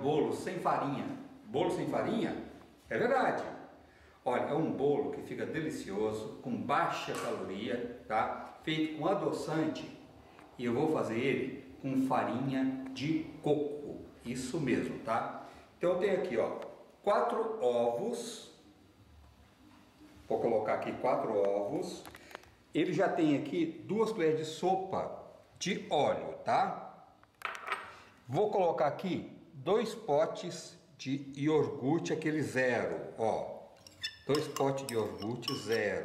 bolo sem farinha. Bolo sem farinha? É verdade. Olha, é um bolo que fica delicioso, com baixa caloria, tá? Feito com adoçante, e eu vou fazer ele com farinha de coco. Isso mesmo, tá? Então eu tenho aqui, ó, 4 ovos. Vou colocar aqui 4 ovos. Ele já tem aqui 2 colheres de sopa de óleo, tá? Vou colocar aqui 2 potes de iogurte, aquele zero, ó. 2 potes de iogurte zero.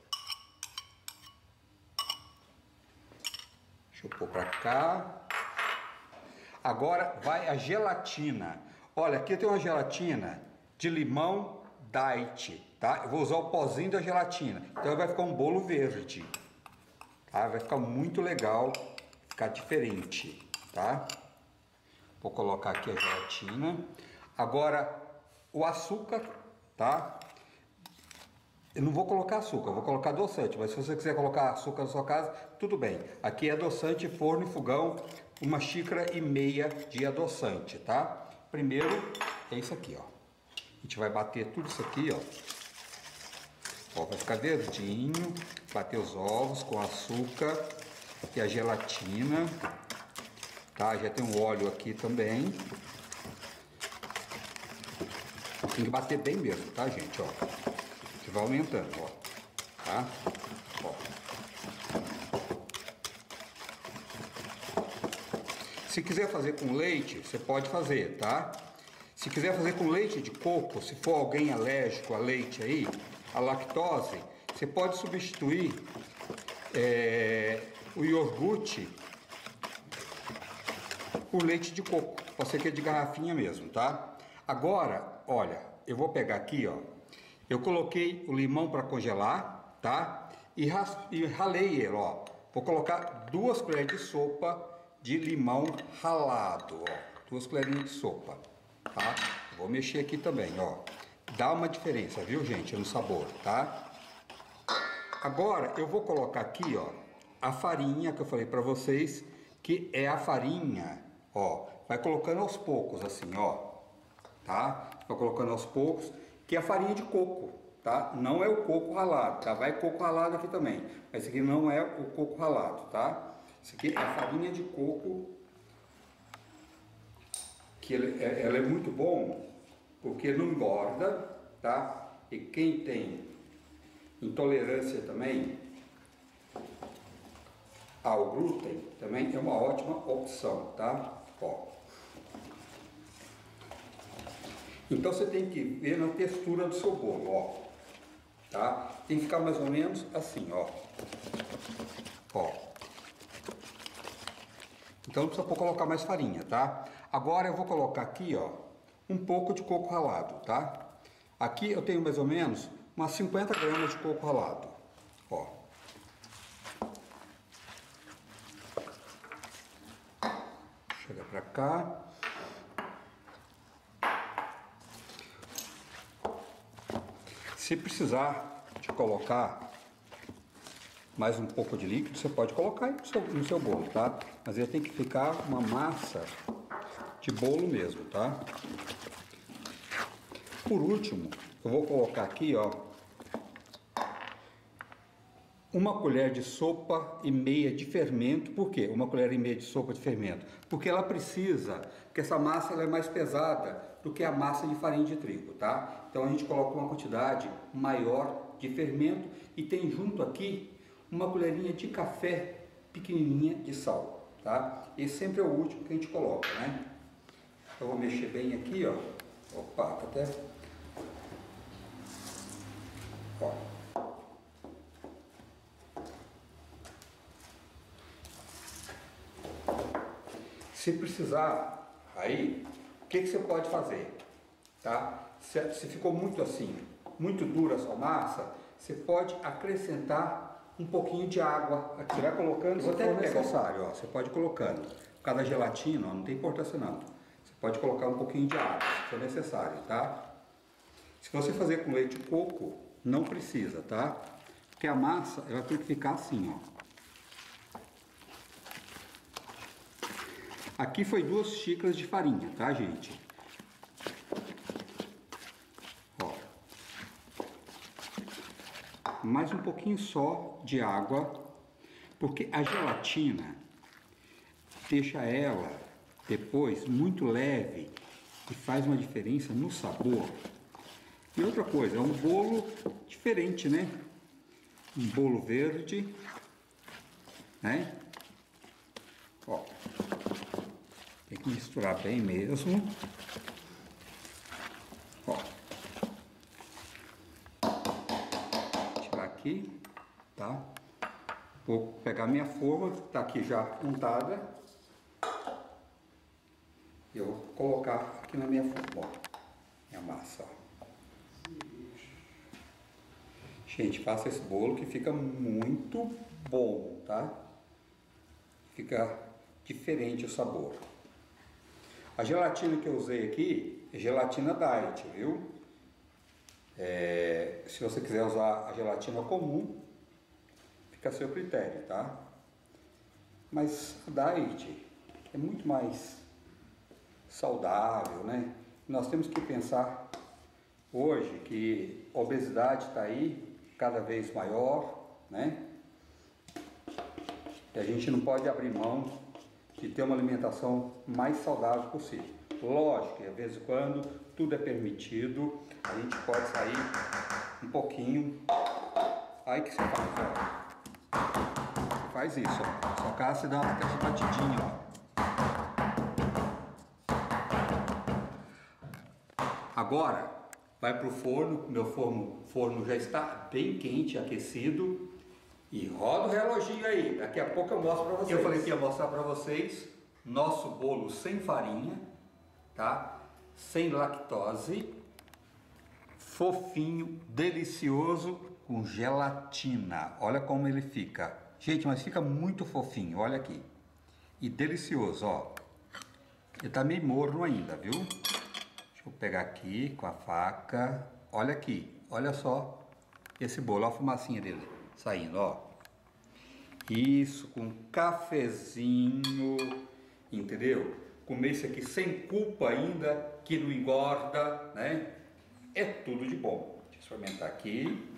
Deixa eu pôr pra cá. Agora vai a gelatina. Olha, aqui tem uma gelatina de limão diet, tá? Eu vou usar o pozinho da gelatina. Então vai ficar um bolo verde, tá? Vai ficar muito legal, ficar diferente, tá? Vou colocar aqui a gelatina. Agora o açúcar, tá? Eu não vou colocar açúcar, eu vou colocar adoçante, mas se você quiser colocar açúcar na sua casa, tudo bem. Aqui é adoçante, forno e fogão, 1,5 xícaras de adoçante, tá? Primeiro é isso aqui, ó. A gente vai bater tudo isso aqui, ó. Ó, vai ficar verdinho. Bater os ovos com açúcar e a gelatina, tá? Já tem um óleo aqui também. Tem que bater bem mesmo, tá, gente, ó. Que vai aumentando, ó, tá? Ó. Se quiser fazer com leite, você pode fazer, tá? Se quiser fazer com leite de coco, se for alguém alérgico a leite aí, a lactose, você pode substituir o iogurte por leite de coco. Pode ser que é de garrafinha mesmo, tá? Agora, olha, eu vou pegar aqui, ó. Eu coloquei o limão para congelar, tá? E ralei ele, ó. Vou colocar 2 colheres de sopa de limão ralado, ó. 2 colherinhas de sopa, tá? Vou mexer aqui também, ó. Dá uma diferença, viu, gente, no sabor, tá? Agora eu vou colocar aqui, ó, a farinha que eu falei para vocês, que é a farinha, ó. Vai colocando aos poucos, assim, ó, tá? Vai colocando aos poucos, que é a farinha de coco, tá? Não é o coco ralado, tá? Vai coco ralado aqui também, mas esse aqui não é o coco ralado, tá? Isso aqui é a farinha de coco, que ela é muito bom, porque não engorda, tá? E quem tem intolerância também ao glúten, também é uma ótima opção, tá? Ó. Então você tem que ver na textura do seu bolo, ó, tá? Tem que ficar mais ou menos assim, ó. Ó. Então não precisa colocar mais farinha, tá? Agora eu vou colocar aqui, ó, um pouco de coco ralado, tá? Aqui eu tenho mais ou menos umas 50 gramas de coco ralado, ó. Chega pra cá. Se precisar de colocar mais um pouco de líquido, você pode colocar aí no seu bolo, tá? Mas ele tem que ficar uma massa de bolo mesmo, tá? Por último, eu vou colocar aqui, ó, 1,5 colher de sopa de fermento. Por quê? 1,5 colher de sopa de fermento? Porque ela precisa, porque essa massa ela é mais pesada do que a massa de farinha de trigo, tá? Então a gente coloca uma quantidade maior de fermento e tem junto aqui 1 colherinha de café pequenininha de sal, tá? Esse sempre é o último que a gente coloca, né? Eu vou mexer bem aqui, ó. Opa, tá até... Ó. Se precisar, aí, o que você pode fazer, tá? Se ficou muito assim, muito dura a sua massa, você pode acrescentar um pouquinho de água. Aqui, você vai colocando, se for necessário, ó, você pode ir colocando. Por causa da gelatina, ó, não tem importância não. Você pode colocar um pouquinho de água, se for necessário, tá? Se você fazer com leite de coco, não precisa, tá? Porque a massa, ela tem que ficar assim, ó. Aqui foi 2 xícaras de farinha, tá, gente? mais um pouquinho só de água, porque a gelatina deixa ela depois muito leve e faz uma diferença no sabor. E outra coisa, é um bolo diferente, né? Um bolo verde, né? Ó, tem que misturar bem mesmo. Ó, tirar aqui, tá? Vou pegar minha forma, tá aqui já untada. Eu vou colocar aqui na minha forma, ó, minha massa, ó. Gente, faça esse bolo que fica muito bom, tá? Fica diferente o sabor. A gelatina que eu usei aqui é gelatina diet, viu? Se você quiser usar a gelatina comum, fica a seu critério, tá? Mas a diet é muito mais saudável, né? Nós temos que pensar hoje que a obesidade está aí cada vez maior, né? E a gente não pode abrir mão de ter uma alimentação mais saudável possível. Lógico que de vez em quando tudo é permitido, a gente pode sair um pouquinho. Aí que você faz, ó. Faz isso, ó. Só cá você dá uma batidinha, ó. Agora vai para o forno, meu forno já está bem quente, aquecido. E roda o reloginho aí, daqui a pouco eu mostro para vocês. Eu falei que ia mostrar para vocês nosso bolo sem farinha, tá? Sem lactose, fofinho, delicioso, com gelatina. Olha como ele fica. Gente, mas fica muito fofinho, olha aqui. E delicioso, ó. Ele tá meio morno ainda, viu? Deixa eu pegar aqui com a faca. Olha aqui, olha só esse bolo, olha a fumacinha dele saindo, ó. Isso, com um cafezinho, entendeu? Comer isso aqui sem culpa ainda, que não engorda, né? É tudo de bom. Deixa eu experimentar aqui.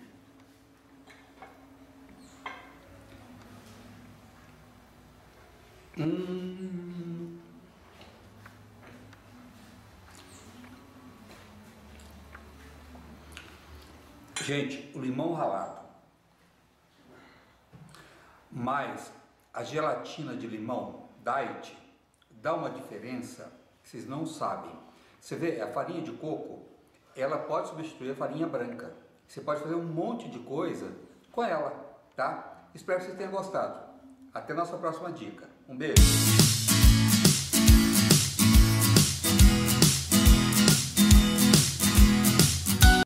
Gente, o limão ralado, mas a gelatina de limão diet dá uma diferença que vocês não sabem. Você vê, a farinha de coco, ela pode substituir a farinha branca. Você pode fazer um monte de coisa com ela, tá? Espero que vocês tenham gostado. Até a nossa próxima dica. Um beijo!